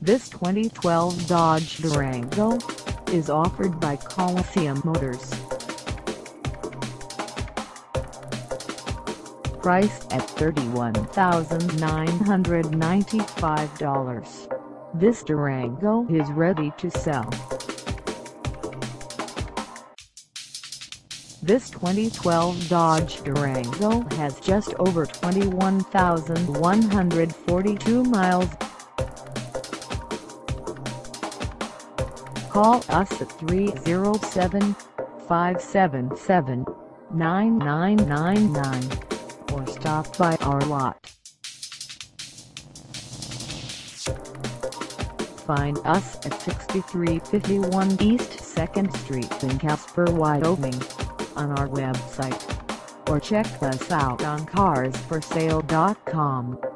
This 2012 Dodge Durango is offered by Coliseum Motors. Priced at $31,995, this Durango is ready to sell. This 2012 Dodge Durango has just over 21,142 miles. Call us at 307-577-9999 or stop by our lot. Find us at 6351 East 2nd Street in Casper, Wyoming, on our website, or check us out on carsforsale.com.